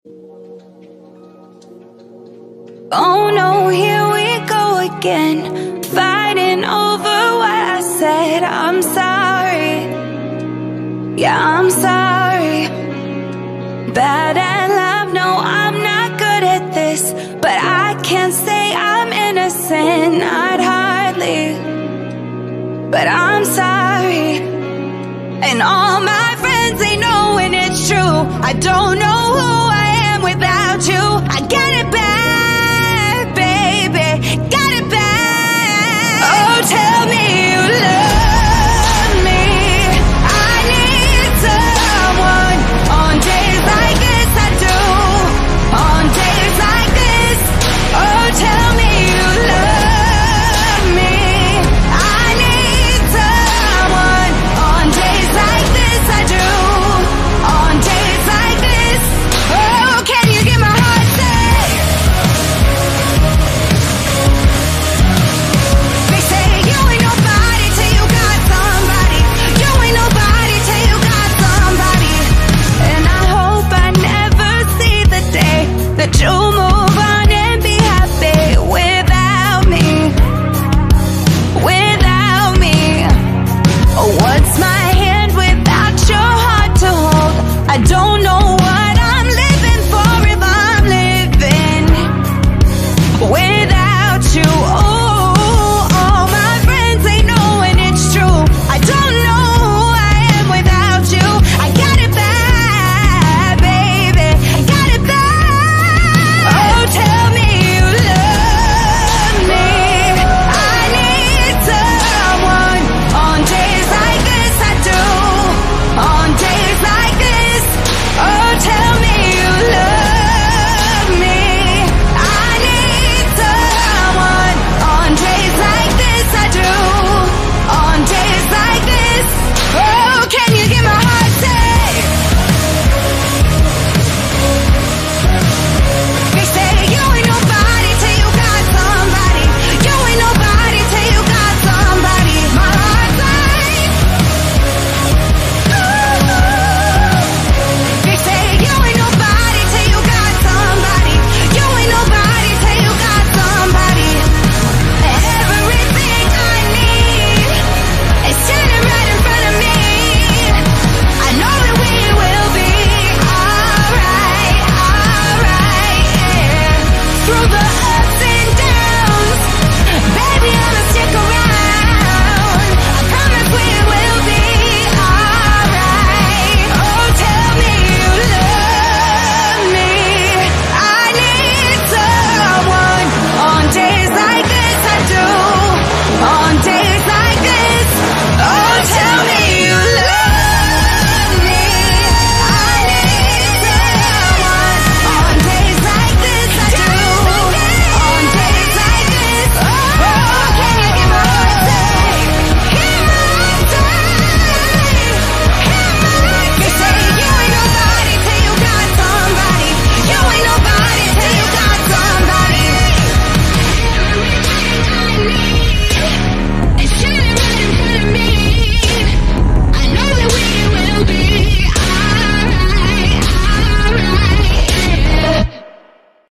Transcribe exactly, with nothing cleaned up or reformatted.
Oh no, here we go again, fighting over what I said. I'm sorry, yeah, I'm sorry. Bad at love, no, I'm not good at this, but I can't say I'm innocent, not hardly. But I'm sorry, and all my friends, they know when it's true. I don't know